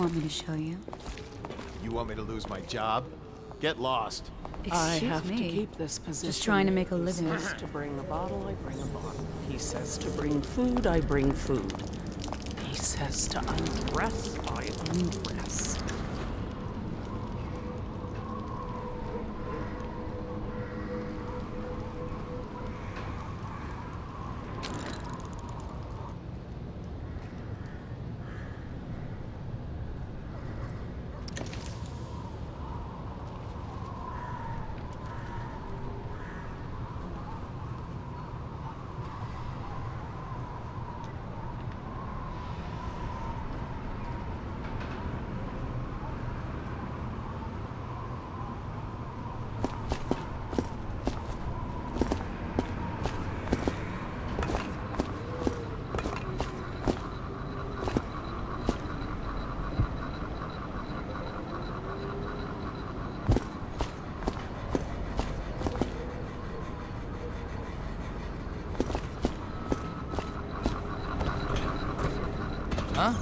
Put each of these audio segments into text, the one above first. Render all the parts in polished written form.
Want me to show you? You want me to lose my job? Get lost. I Excuse have me. to keep this position. Just trying to make a He living. says to bring a bottle, I bring a bottle. He says to bring food, I bring food. He says to undress, I undress. Huh?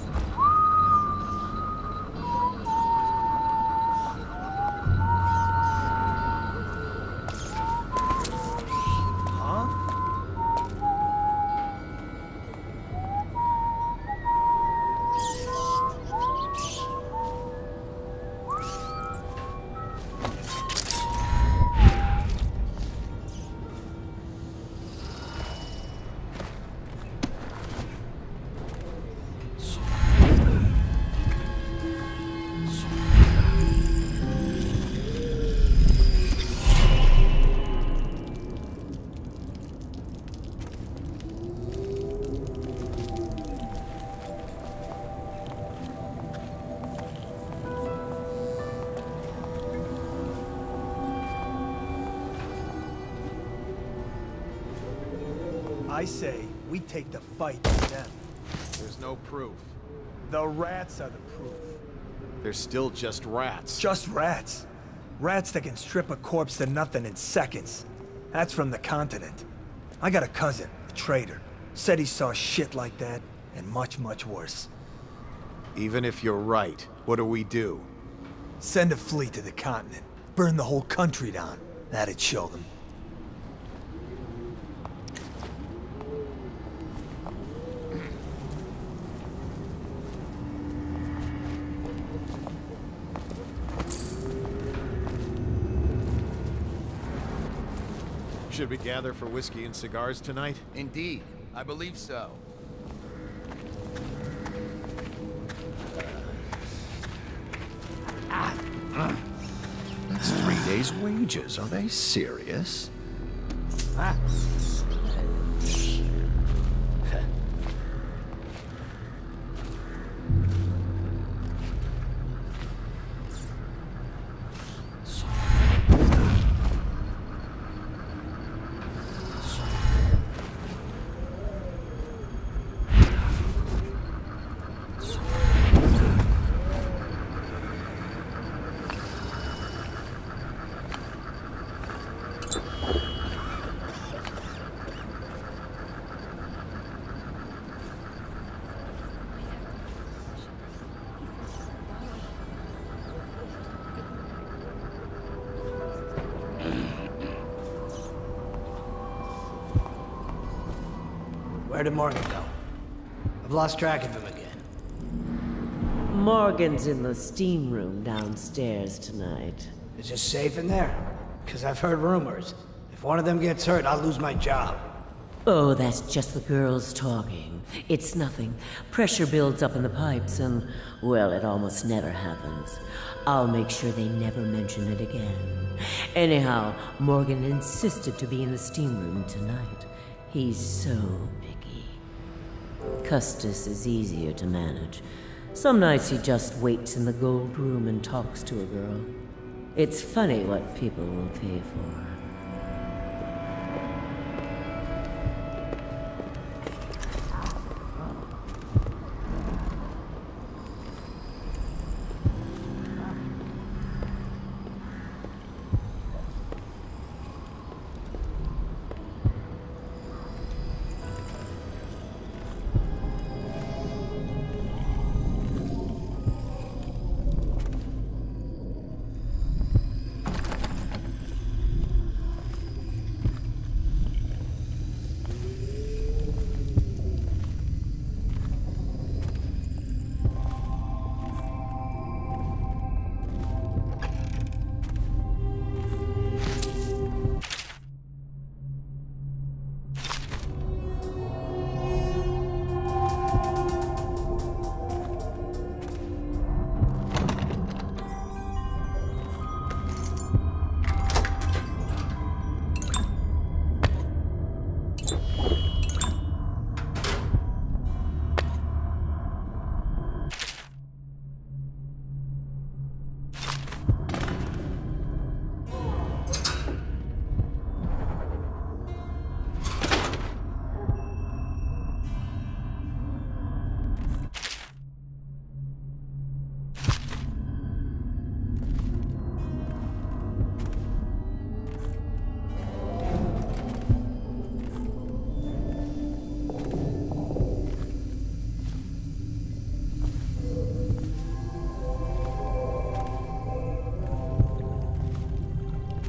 I say, we take the fight to them. There's no proof. The rats are the proof. They're still just rats. Just rats. Rats that can strip a corpse to nothing in seconds. That's from the continent. I got a cousin, a trader. Said he saw shit like that, and much, much worse. Even if you're right, what do we do? Send a fleet to the continent. Burn the whole country down. That'd show them. Should we gather for whiskey and cigars tonight? Indeed, I believe so. That's 3 days' wages. Are they serious? Where did Morgan go? I've lost track of him again. Morgan's in the steam room downstairs tonight. Is it safe in there? Because I've heard rumors. If one of them gets hurt, I'll lose my job. Oh, that's just the girls talking. It's nothing. Pressure builds up in the pipes and, well, it almost never happens. I'll make sure they never mention it again. Anyhow, Morgan insisted to be in the steam room tonight. He's so picky. Custis is easier to manage. Some nights he just waits in the gold room and talks to a girl. It's funny what people will pay for.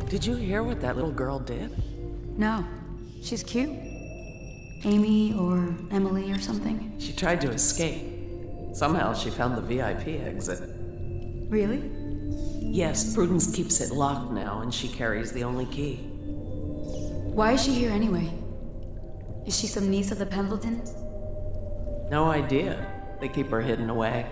Did you hear what that little girl did? No. She's cute. Amy or Emily or something. She tried to escape. Somehow she found the VIP exit. Really? Yes, Prudence keeps it locked now, and she carries the only key. Why is she here anyway? Is she some niece of the Pendletons? No idea. They keep her hidden away.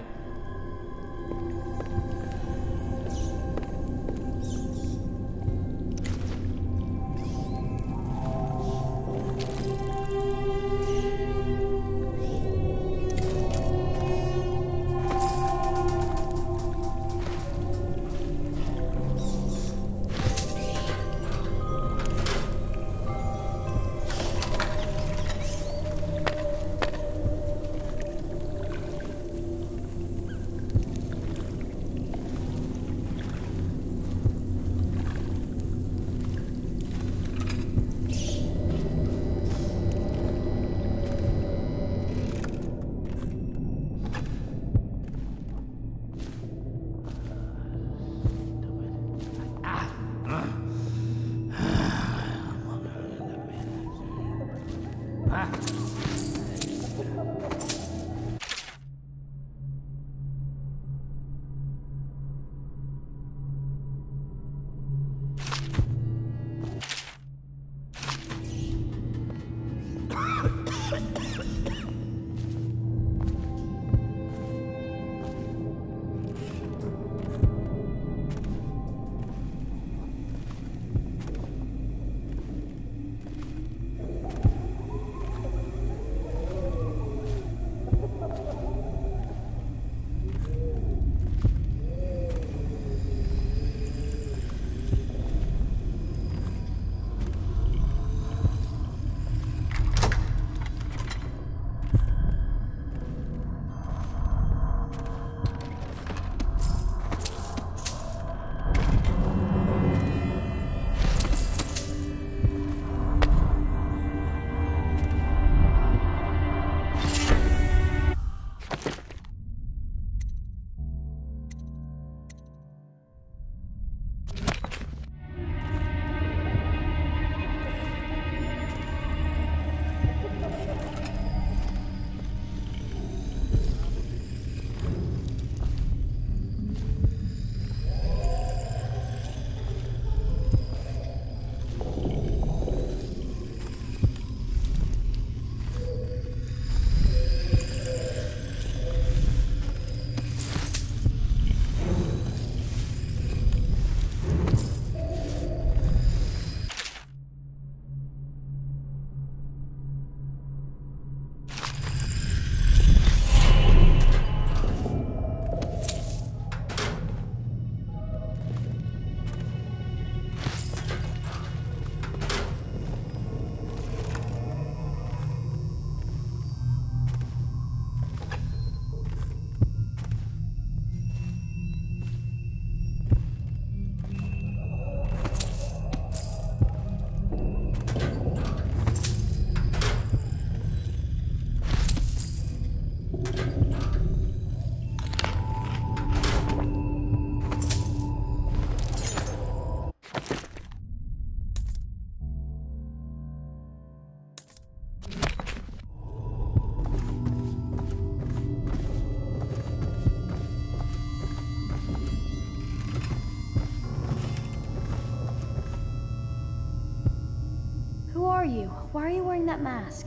Why are you wearing that mask?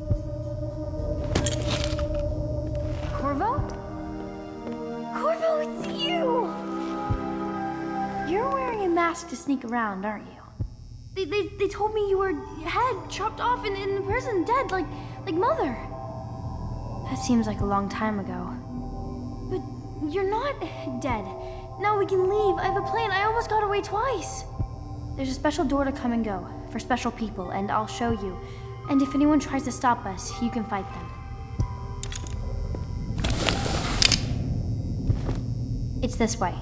Corvo? Corvo, it's you! You're wearing a mask to sneak around, aren't you? They told me you were head chopped off in the prison, dead, like Mother. That seems like a long time ago. But you're not dead. Now we can leave. I have a plan. I almost got away twice. There's a special door to come and go for special people, and I'll show you. And if anyone tries to stop us, you can fight them. It's this way.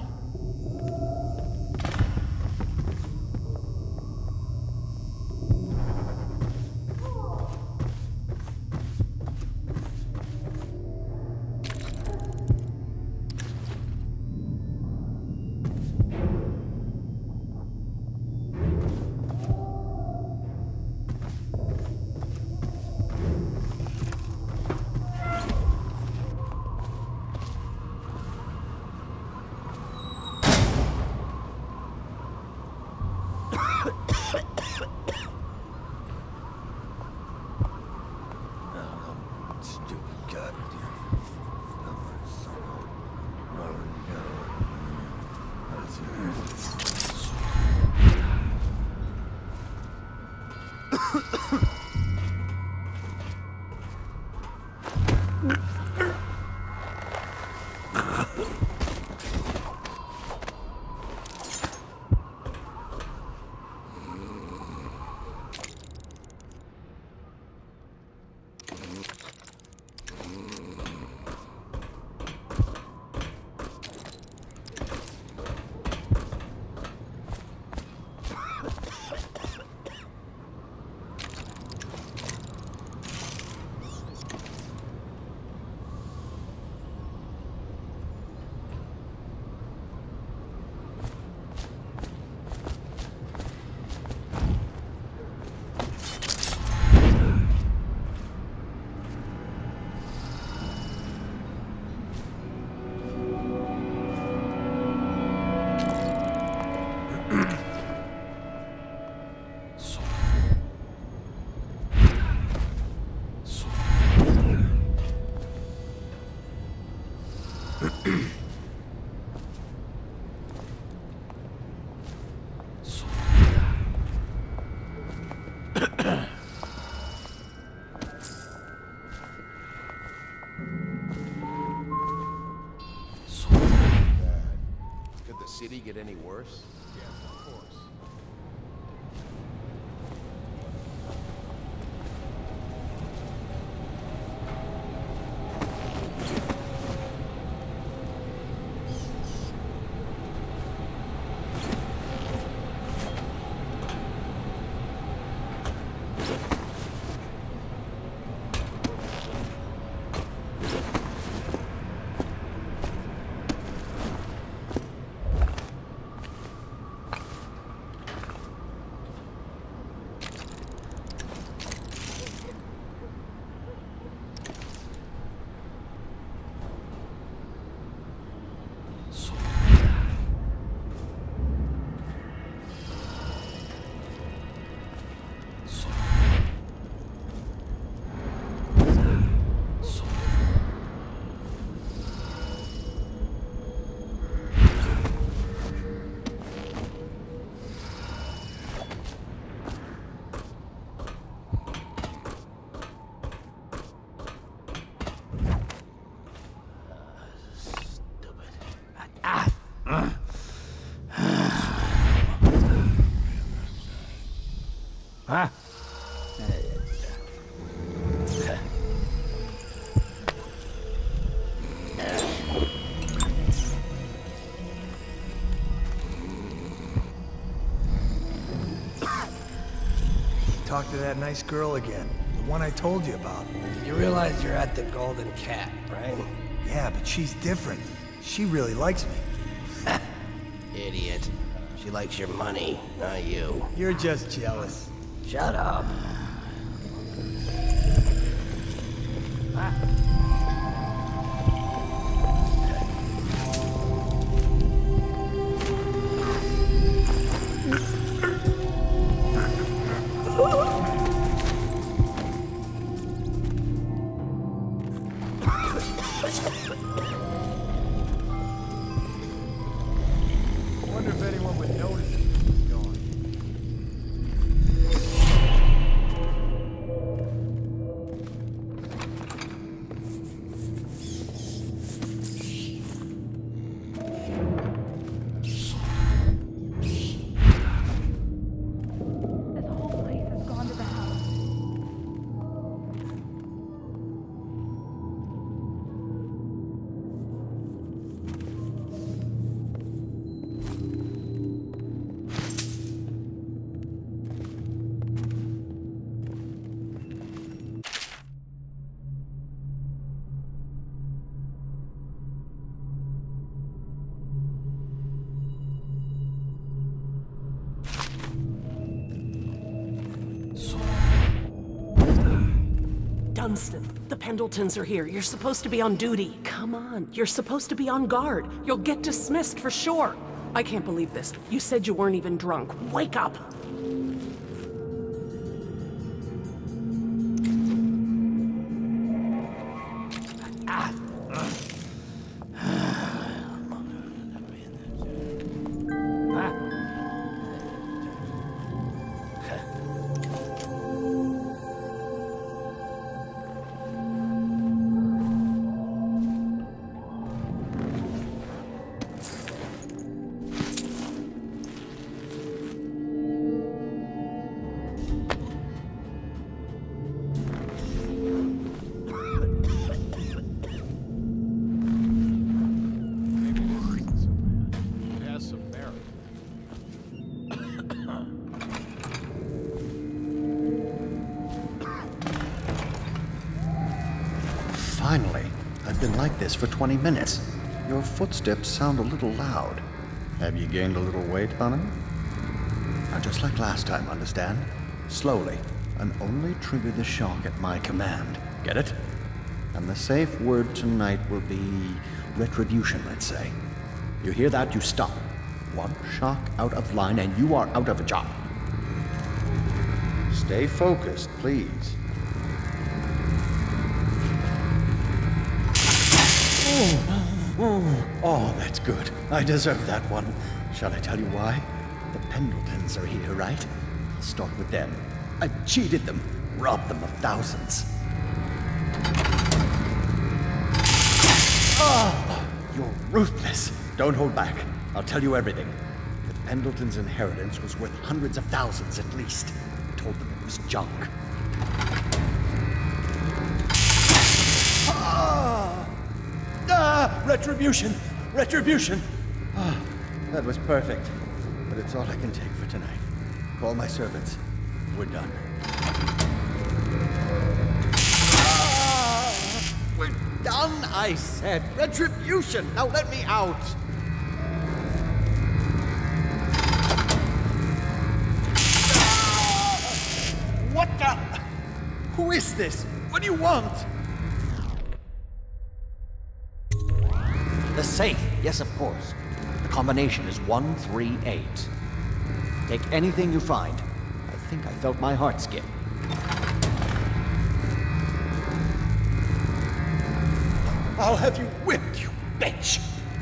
God. Could the city get any worse? Yes, of course. Huh? Talk to that nice girl again. The one I told you about. You realize you're at the Golden Cat, right? Yeah, but she's different. She really likes me. Idiot. She likes your money, not you. You're just jealous. Shut up. I wonder if anyone would notice if he was gone. This whole place has gone to the house. Dunstan, the Pendletons are here. You're supposed to be on duty. Come on, you're supposed to be on guard. You'll get dismissed for sure. I can't believe this. You said you weren't even drunk. Wake up! Finally. I've been like this for 20 minutes. Your footsteps sound a little loud. Have you gained a little weight, Bunny? Now, just like last time, understand? Slowly, and only trigger the shock at my command. Get it? And the safe word tonight will be retribution, let's say. You hear that? You stop. One shock out of line and you are out of a job. Stay focused, please. Oh, that's good. I deserve that one. Shall I tell you why? The Pendletons are here, right? I'll start with them. I cheated them, robbed them of thousands. Oh, you're ruthless. Don't hold back. I'll tell you everything. The Pendletons' inheritance was worth hundreds of thousands at least. I told them it was junk. Retribution! Retribution! That was perfect. But it's all I can take for tonight. Call my servants. We're done. We're done, I said. Retribution! Now let me out! What the? Who is this? What do you want? The safe. Yes, of course. The combination is 138. Take anything you find. I think I felt my heart skip. I'll have you whipped, you bitch!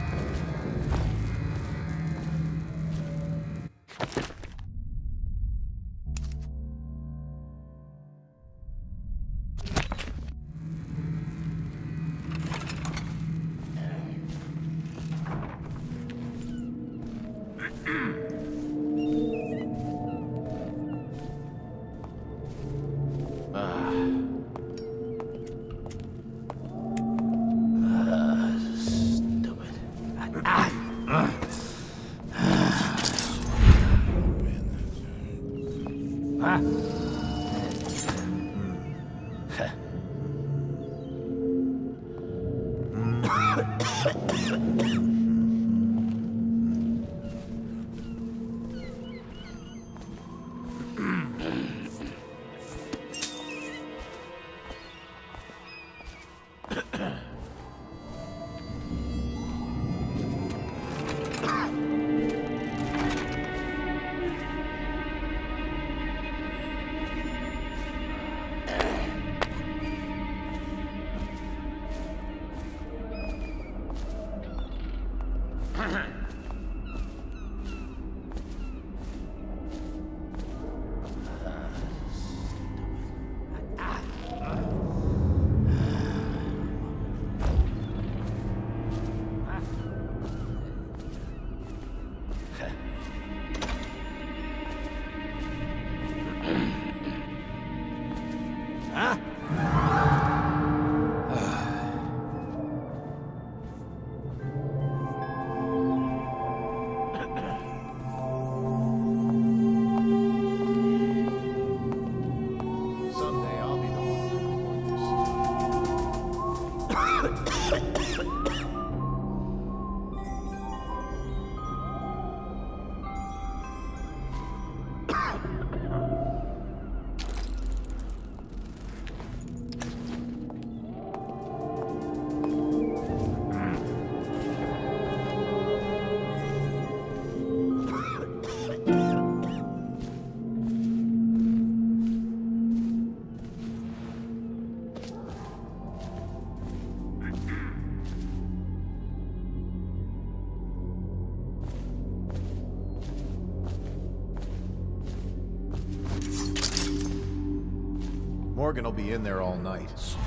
Morgan will be in there all night.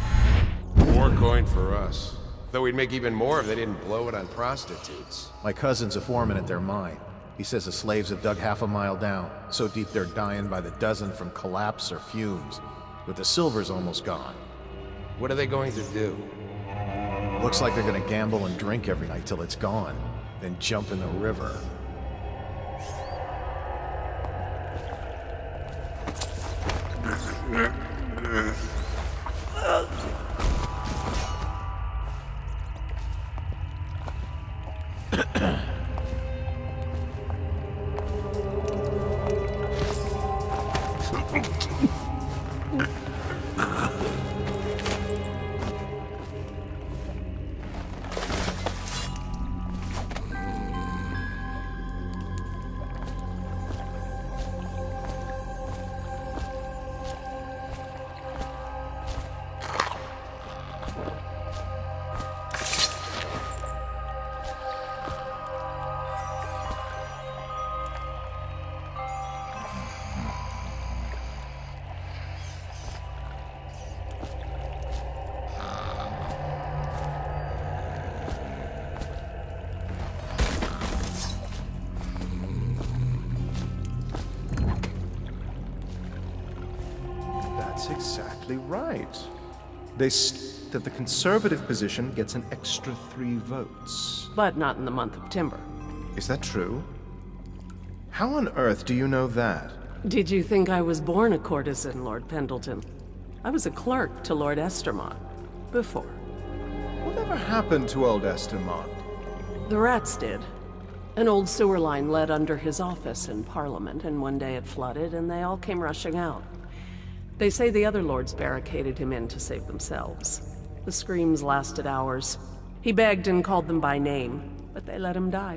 More coin for us. Though we'd make even more if they didn't blow it on prostitutes. My cousin's a foreman at their mine. He says the slaves have dug half a mile down, so deep they're dying by the dozen from collapse or fumes. But the silver's almost gone. What are they going to do? Looks like they're gonna gamble and drink every night till it's gone, then jump in the river. exactly right. They state that the conservative position gets an extra 3 votes. But not in the month of Timber. Is that true? How on earth do you know that? Did you think I was born a courtesan, Lord Pendleton? I was a clerk to Lord Estermont. Before. Whatever happened to old Estermont? The rats did. An old sewer line led under his office in Parliament, and one day it flooded, and they all came rushing out. They say the other lords barricaded him in to save themselves. The screams lasted hours. He begged and called them by name, but they let him die.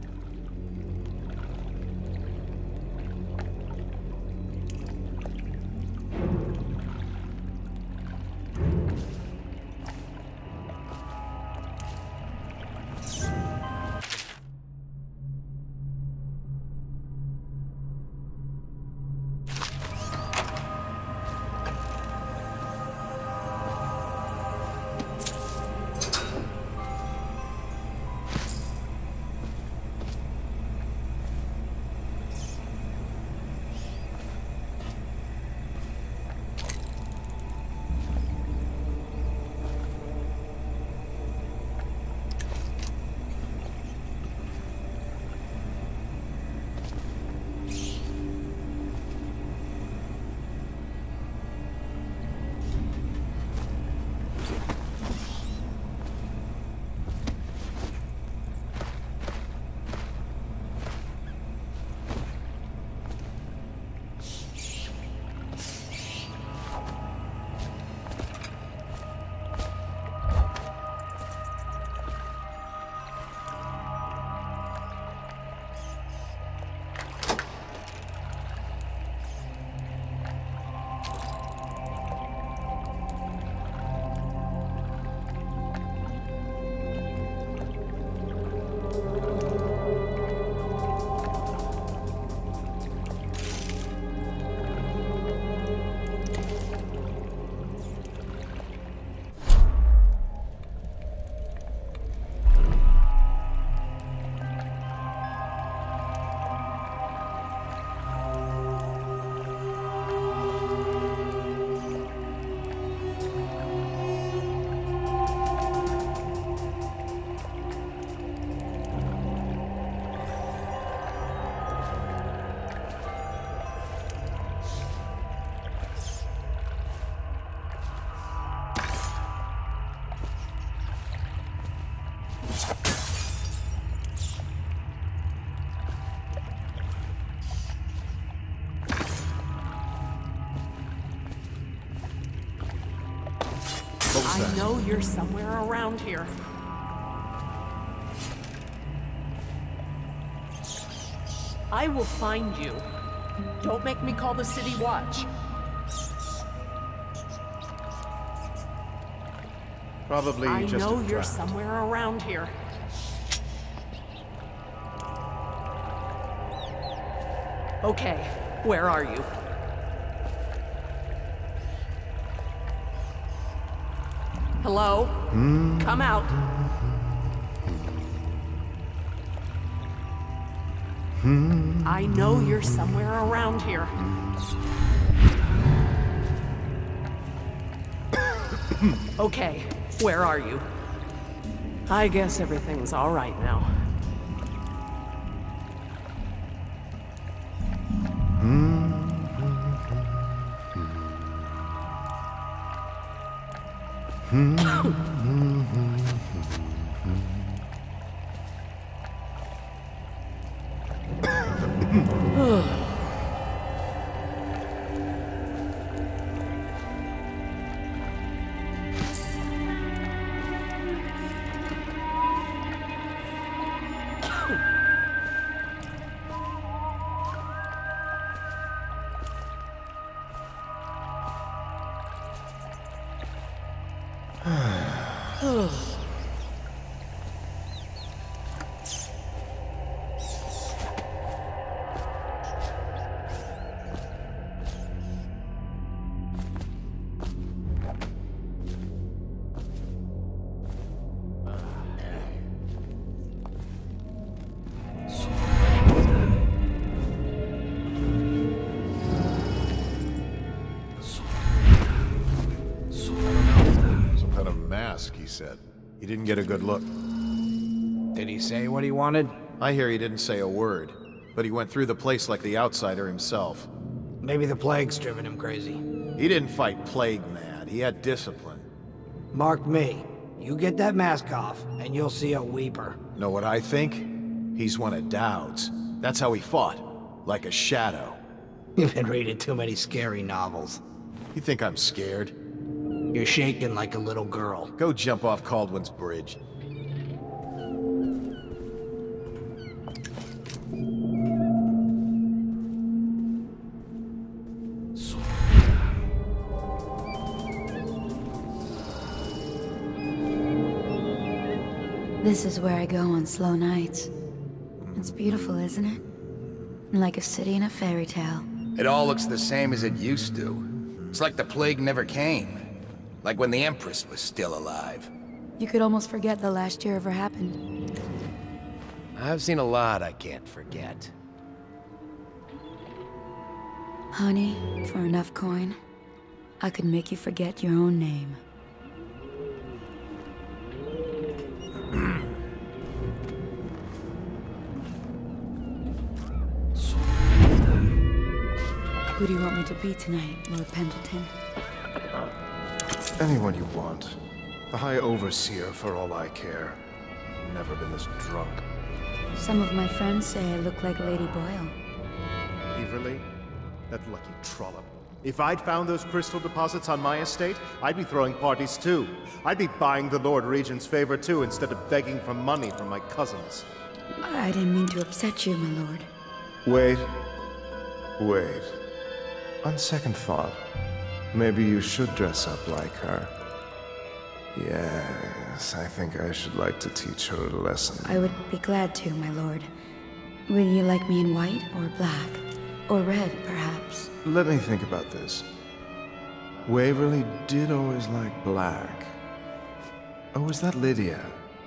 I know you're somewhere around here. I will find you. Don't make me call the City Watch. Probably just a I know you're draft. somewhere around here. Okay, where are you? Hello? Come out. I know you're somewhere around here. Okay, where are you? I guess everything's all right now. said. He didn't get a good look. Did he say what he wanted? I hear he didn't say a word, but he went through the place like the outsider himself. Maybe the plague's driven him crazy. He didn't fight plague mad, he had discipline. Mark me. You get that mask off, and you'll see a weeper. Know what I think? He's one of Dowd's. That's how he fought. Like a shadow. You've been reading too many scary novels. You think I'm scared? You're shaking like a little girl. Go jump off Caldwin's bridge. This is where I go on slow nights. It's beautiful, isn't it? Like a city in a fairy tale. It all looks the same as it used to. It's like the plague never came. Like when the Empress was still alive. You could almost forget the last year ever happened. I've seen a lot I can't forget. Honey, for enough coin, I could make you forget your own name. Who do you want me to be tonight, Lord Pendleton? Anyone you want. The High Overseer, for all I care. I've never been this drunk. Some of my friends say I look like Lady Boyle. Waverly? That lucky trollop. If I'd found those crystal deposits on my estate, I'd be throwing parties too. I'd be buying the Lord Regent's favor too, instead of begging for money from my cousins. I didn't mean to upset you, my lord. Wait. On second thought, maybe you should dress up like her. Yes, I think I should like to teach her a lesson. I would be glad to, my lord. Would you like me in white or black? Or red, perhaps? Let me think about this. Waverly did always like black. Oh, was that Lydia?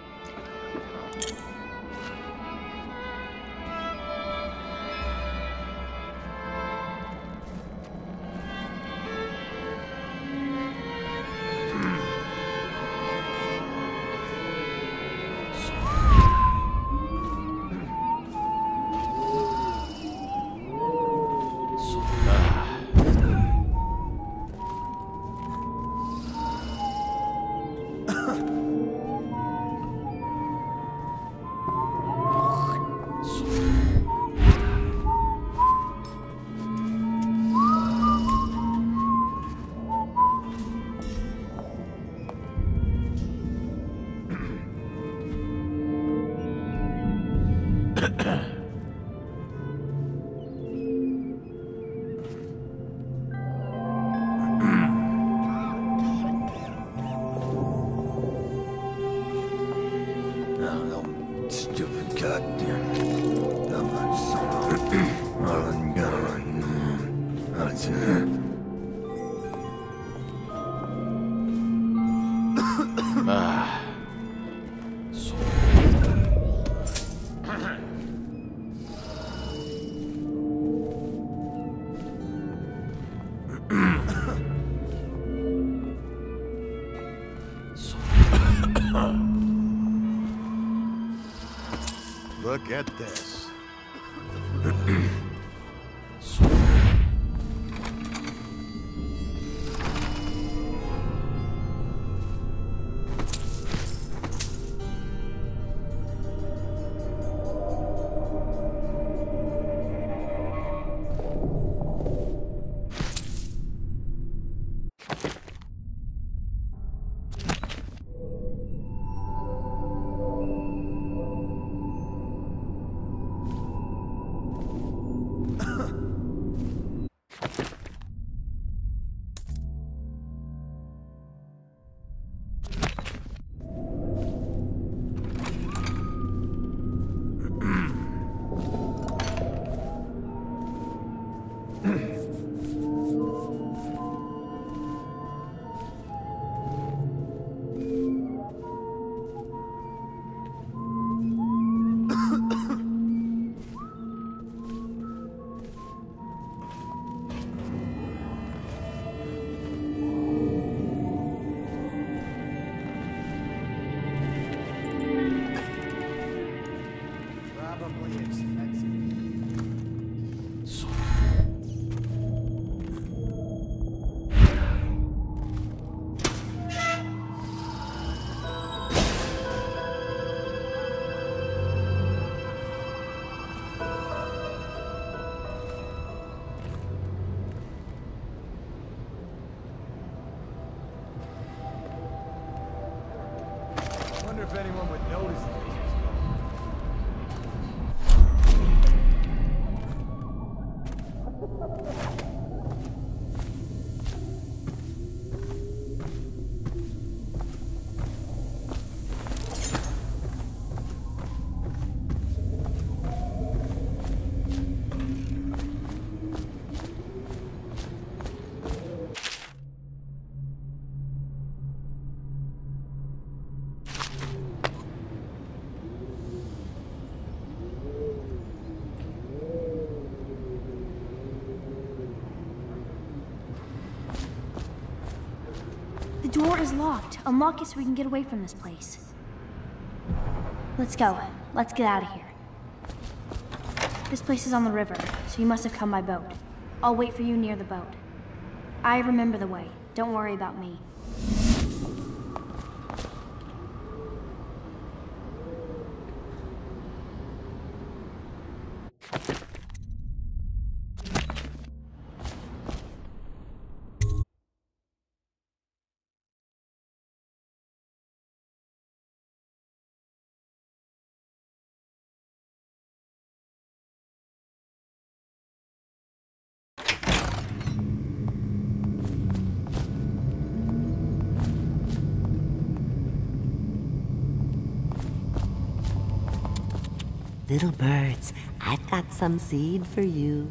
Look at this. wonder if anyone would notice this was The door is locked. Unlock it so we can get away from this place. Let's go. Let's get out of here. This place is on the river, so you must have come by boat. I'll wait for you near the boat. I remember the way. Don't worry about me. Little birds, I've got some seed for you.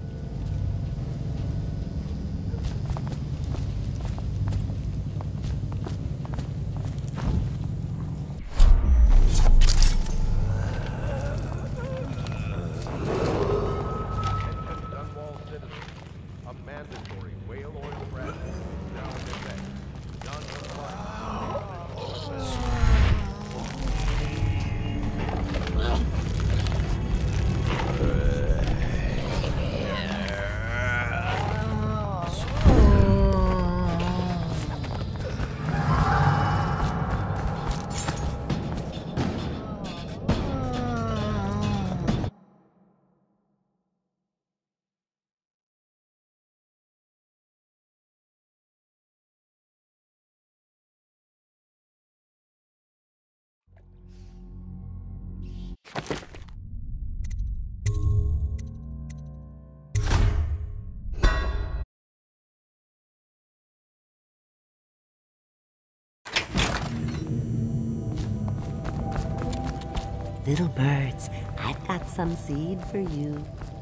Little birds, I've got some seed for you.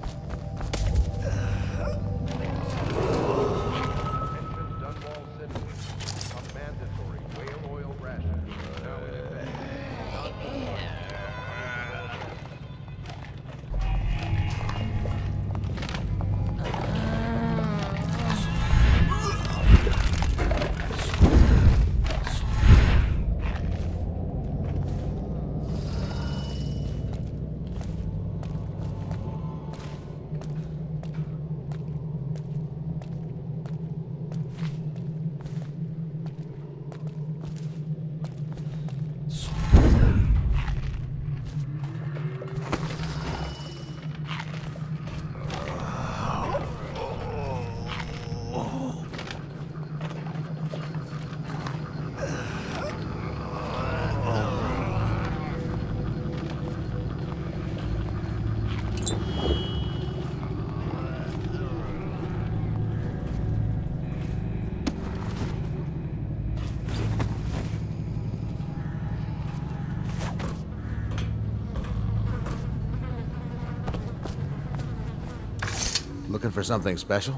Looking for something special?